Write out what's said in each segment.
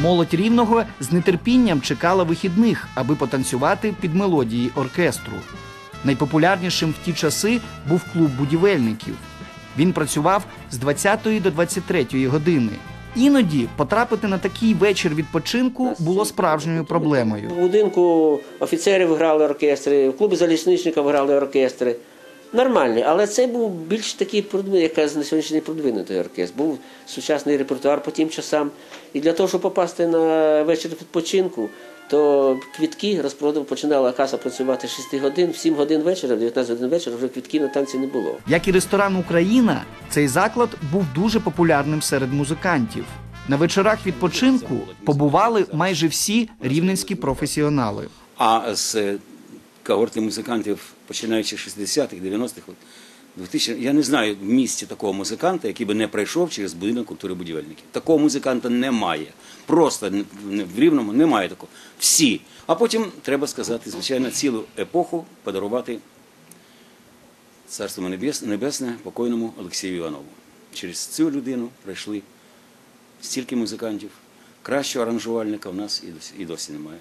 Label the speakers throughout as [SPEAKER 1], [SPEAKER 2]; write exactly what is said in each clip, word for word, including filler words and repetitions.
[SPEAKER 1] Молодь Рівного з нетерпінням чекала вихідних, аби потанцювати під мелодії оркестру. Найпопулярнішим в ті часи був клуб будівельників. Він працював з двадцятої до двадцять третьої години. Іноді потрапити на такий вечір відпочинку було справжньою проблемою.
[SPEAKER 2] В будинку офіцерів грали оркестри, в клубі залізничників грали оркестри. Нормальний, але це був більш такий, якраз на сьогоднішній продвинутий оркестр. Був сучасний репертуар по тим часам. І для того, щоб попасти на вечір відпочинку, то квитки розпродав, починала каса працювати з шести годин, в сім годин вечора, в дев'ятнадцять годин вечора вже квитків на танці не було.
[SPEAKER 1] Як і ресторан «Україна», цей заклад був дуже популярним серед музикантів. На вечорах відпочинку побували майже всі рівненські професіонали.
[SPEAKER 3] А з когорти музикантів, починаючи з шістдесятих, дев'яностих, двохтисячних, я не знаю в місті такого музиканта, який би не пройшов через будинок культури будівельників. Такого музиканта немає. Просто в Рівному немає такого. Всі. А потім, треба сказати, звичайно, цілу епоху подарувати Царство Небесне покойному Олексію Іванову. Через цю людину пройшли стільки музикантів. Кращого аранжувальника в нас і досі немає.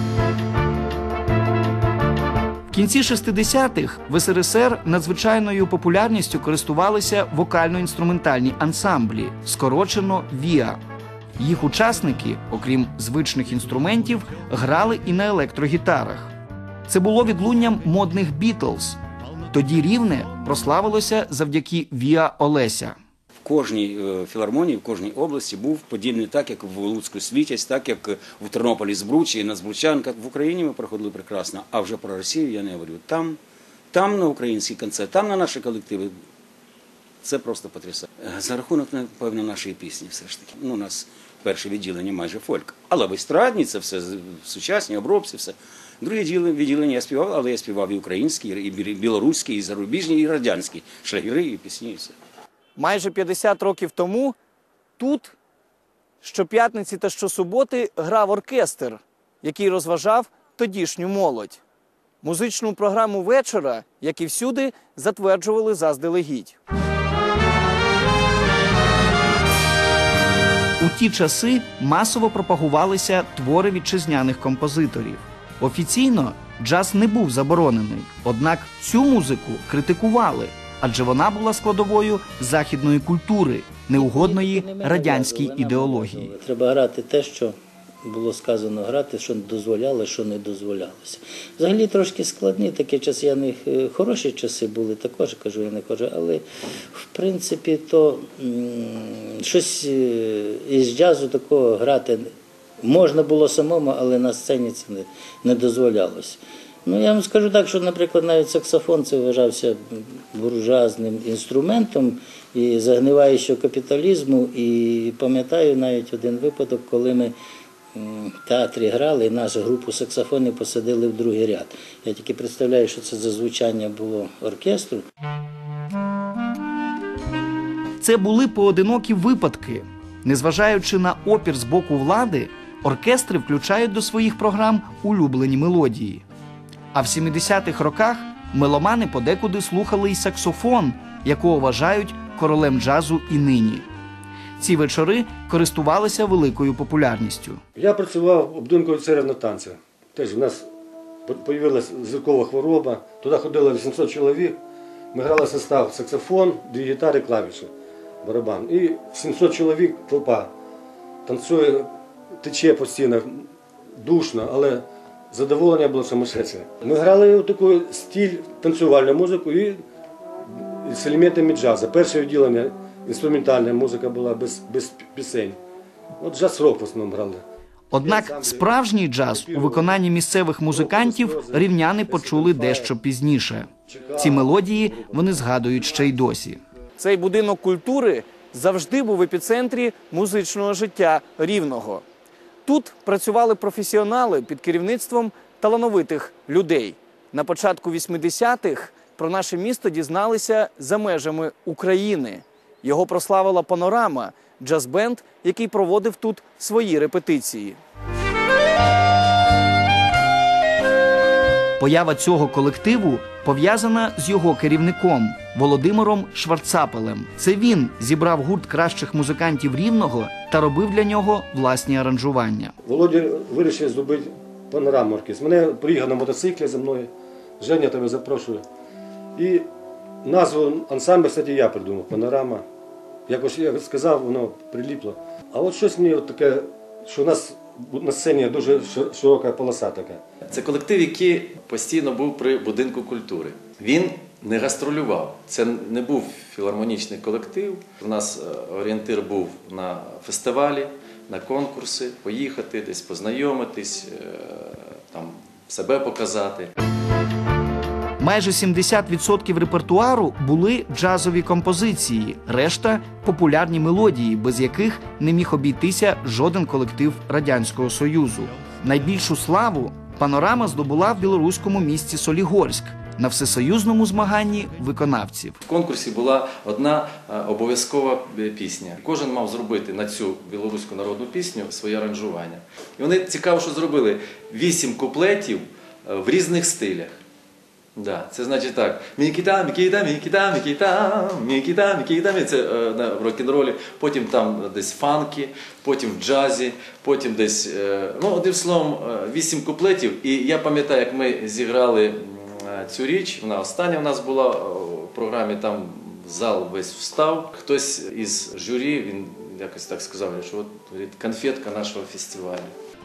[SPEAKER 1] В кінці шістдесятих в ес ер ес ер надзвичайною популярністю користувалися вокально-інструментальні ансамблі, скорочено ВІА. Їх учасники, окрім звичних інструментів, грали і на електрогітарах. Це було відлунням модних «Бітлз». Тоді Рівне прославилося завдяки ВІА Олеся.
[SPEAKER 3] В кожній філармонії, в кожній області був подібний, так як в Луцьку Світязь, так як в Тернополі Збруч і Нацбручанка. В Україні ми проходили прекрасно, а вже про Росію я не говорю. Там, там на український концерт, там на наші колективи. Це просто потрясає. За рахунок, напевно, нашої пісні все ж таки. Ну, у нас перше відділення майже фольк. Але в естрадні це все, в сучасній обробці все. Друге відділення я співав, але я співав і українські, і білоруські, і зарубіжні, і радянські шлягери, і пісні, і все.
[SPEAKER 1] Майже п'ятдесят років тому тут щоп'ятниці та щосуботи грав оркестр, який розважав тодішню молодь. Музичну програму вечора, як і всюди, затверджували заздалегідь. У ті часи масово пропагувалися твори вітчизняних композиторів. Офіційно джаз не був заборонений, однак цю музику критикували, адже вона була складовою західної культури, неугодної радянській ідеології.
[SPEAKER 4] Треба грати те, що було сказано грати, що дозволяло, що не дозволялося. Взагалі трошки складні такі часи, я не хороші часи були, також кажу, я не кажу, але в принципі то щось із джазу такого грати можна було самому, але на сцені це не, не дозволялося. Ну, я вам скажу так, що, наприклад, навіть саксофон це вважався буржуазним інструментом і загниваючого капіталізму. І пам'ятаю навіть один випадок, коли ми в театрі грали, і нашу групу саксофонів посадили в другий ряд. Я тільки представляю, що це за звучання було оркестру.
[SPEAKER 1] Це були поодинокі випадки. Незважаючи на опір з боку влади, оркестри включають до своїх програм улюблені мелодії. А в сімдесятих роках меломани подекуди слухали й саксофон, якого вважають королем джазу і нині. Ці вечори користувалися великою популярністю.
[SPEAKER 5] Я працював в будинку офіцерів на танцях. Теж у нас з'явилася зіркова хвороба, туди ходило вісімсот чоловік. Ми грали состав саксофон, дві гітари, клавіші, барабан. І сімсот чоловік, толпа, танцює, тече по стінах, душно, але задоволення було сумасшедше. Ми грали такий стиль, танцювальну музику і з елементами джазу. Перше відділення інструментальна музика була без, без пісень. От джаз-рок в основному грали.
[SPEAKER 1] Однак справжній джаз у виконанні місцевих музикантів рівняни почули дещо пізніше. Ці мелодії вони згадують ще й досі. Цей будинок культури завжди був в епіцентрі музичного життя Рівного. Тут працювали професіонали під керівництвом талановитих людей. На початку вісімдесятих про наше місто дізналися за межами України. Його прославила «Панорама» – джаз-бенд, який проводив тут свої репетиції. Поява цього колективу пов'язана з його керівником Володимиром Шварцапелем. Це він зібрав гурт кращих музикантів Рівного та робив для нього власні аранжування.
[SPEAKER 5] Володя вирішив зробити панораму оркестр. Мене приїхав на мотоциклі зі мною. Женя, тебе запрошую. І назву ансамблю, кстати, я придумав. Панорама. Якось я сказав, воно приліпло. А от щось мені от таке, що у нас на сцені дуже широка полоса така.
[SPEAKER 6] Це колектив, який постійно був при будинку культури. Він не гастролював. Це не був філармонічний колектив. У нас орієнтир був на фестивалі, на конкурси, поїхати, десь познайомитись, там, себе показати.
[SPEAKER 1] Майже сімдесят відсотків репертуару були джазові композиції, решта – популярні мелодії, без яких не міг обійтися жоден колектив Радянського Союзу. Найбільшу славу панорама здобула в білоруському місті Солігорськ на всесоюзному змаганні виконавців.
[SPEAKER 6] В конкурсі була одна обов'язкова пісня. Кожен мав зробити на цю білоруську народну пісню своє аранжування. І вони цікаво, що зробили вісім куплетів в різних стилях. Да, це значить так. Мікіта, мікіта, мікіта, мікіта, мікіта, мікіта. Це е, в рок-н-ролі. Потім там десь фанки, потім в джазі, потім десь, е, ну, одним словом, вісім куплетів. І я пам'ятаю, як ми зіграли е, цю річ, вона остання в нас була в програмі, там зал весь встав. Хтось із журі, він якось так сказав, що от конфетка нашого фестивалю.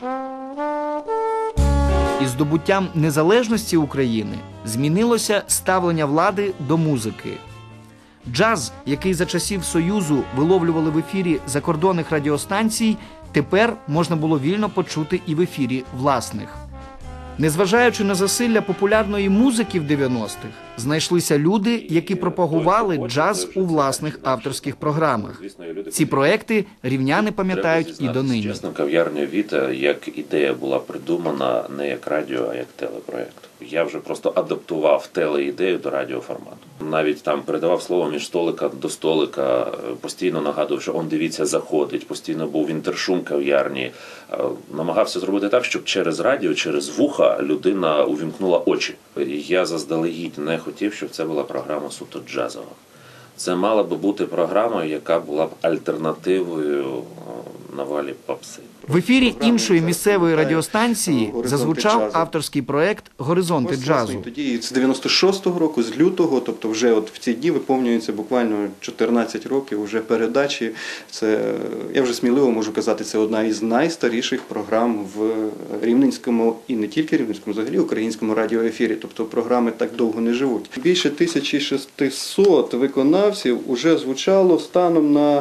[SPEAKER 1] Із здобуттям незалежності України змінилося ставлення влади до музики. Джаз, який за часів Союзу виловлювали в ефірі закордонних радіостанцій, тепер можна було вільно почути і в ефірі власних. Незважаючи на засилля популярної музики в дев'яностих, знайшлися люди, які пропагували джаз у власних авторських програмах. Ці проекти рівняни пам'ятають і донині.
[SPEAKER 7] Чесно, кав'ярня «Віта» як ідея була придумана не як радіо, а як телепроект. Я вже просто адаптував телеідею до радіоформату. Навіть там передавав слово між столика до столика, постійно нагадував, що он, дивіться, заходить, постійно був інтершум кав'ярні. Намагався зробити так, щоб через радіо, через вуха людина увімкнула очі. Я заздалегідь не хотів, щоб це була програма суто джазова. Це мала би бути програмою, яка була б альтернативою навалі попси.
[SPEAKER 1] В ефірі іншої місцевої радіостанції зазвучав авторський проект «Горизонти джазу».
[SPEAKER 8] Тоді з дев'яносто шостого року, з лютого, тобто вже от в ці дні виповнюється буквально чотирнадцять років уже передачі. Це, я вже сміливо можу казати, це одна із найстаріших програм в рівненському і не тільки рівненському, взагалі українському радіоефірі. Тобто програми так довго не живуть. Більше тисячі шестисот виконавців уже звучало станом на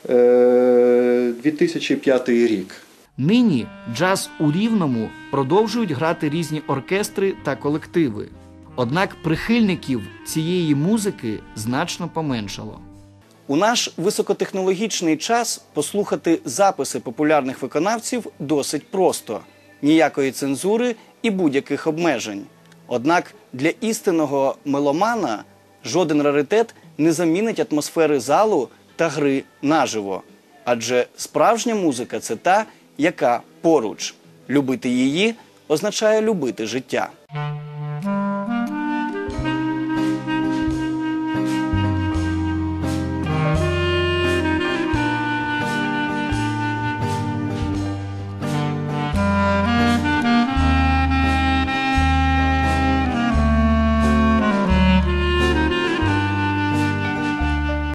[SPEAKER 8] дві тисячі п'ятий рік.
[SPEAKER 1] Нині джаз у Рівному продовжують грати різні оркестри та колективи. Однак прихильників цієї музики значно поменшало. У наш високотехнологічний час послухати записи популярних виконавців досить просто. Ніякої цензури і будь-яких обмежень. Однак для істинного меломана жоден раритет не замінить атмосфери залу та гри наживо. Адже справжня музика – це та, яка поруч. Любити її означає любити життя.